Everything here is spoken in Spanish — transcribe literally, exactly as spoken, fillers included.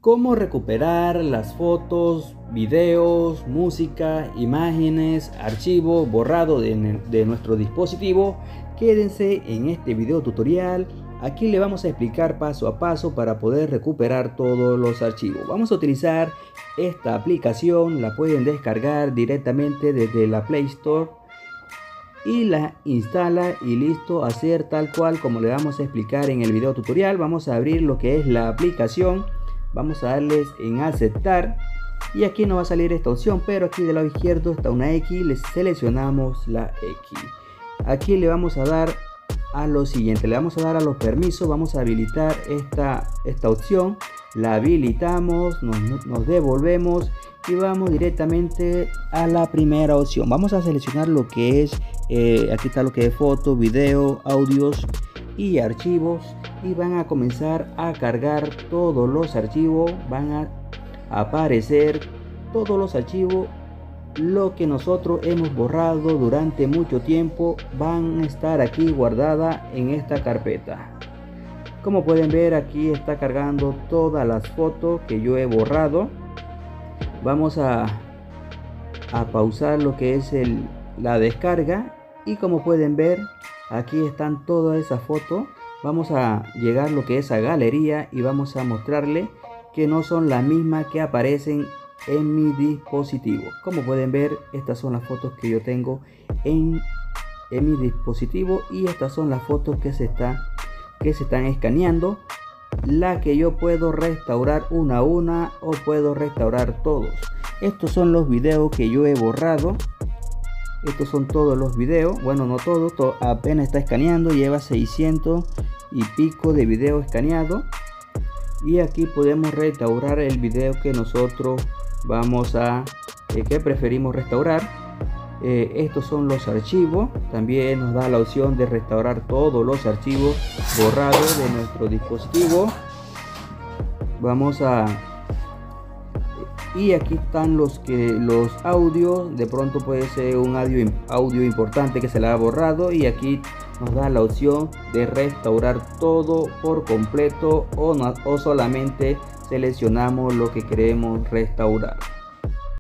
Cómo recuperar las fotos, videos, música, imágenes, archivo borrado de, de nuestro dispositivo. Quédense en este video tutorial. Aquí le vamos a explicar paso a paso para poder recuperar todos los archivos. Vamos a utilizar esta aplicación, la pueden descargar directamente desde la Play Store y la instala y listo, hacer tal cual como le vamos a explicar en el video tutorial. Vamos a abrir lo que es la aplicación, vamos a darles en aceptar y aquí nos va a salir esta opción, pero aquí del lado izquierdo está una X, le seleccionamos la X. Aquí le vamos a dar a lo siguiente, le vamos a dar a los permisos, vamos a habilitar esta, esta opción, la habilitamos, nos, nos devolvemos y vamos directamente a la primera opción. Vamos a seleccionar lo que es, eh, aquí está lo que es fotos, video, audios y archivos, y van a comenzar a cargar todos los archivos, van a aparecer todos los archivos. Lo que nosotros hemos borrado durante mucho tiempo van a estar aquí guardada en esta carpeta. Como pueden ver, aquí está cargando todas las fotos que yo he borrado. Vamos a, a pausar lo que es el, la descarga, y como pueden ver, aquí están todas esas fotos. Vamos a llegar lo que es a galería y vamos a mostrarle que no son las mismas que aparecen en mi dispositivo. Como pueden ver, estas son las fotos que yo tengo en, en mi dispositivo, y estas son las fotos que se están que se están escaneando, la que yo puedo restaurar una a una o puedo restaurar todos. Estos son los videos que yo he borrado. Estos son todos los videos, bueno, no todos, todo, apenas está escaneando, lleva seiscientos y pico de video escaneado, y aquí podemos restaurar el video que nosotros vamos a eh, que preferimos restaurar. Eh, estos son los archivos, también nos da la opción de restaurar todos los archivos borrados de nuestro dispositivo. Vamos a y aquí están los que los audios, de pronto puede ser un audio, audio importante que se le ha borrado, y aquí nos da la opción de restaurar todo por completo o, no, o solamente seleccionamos lo que queremos restaurar.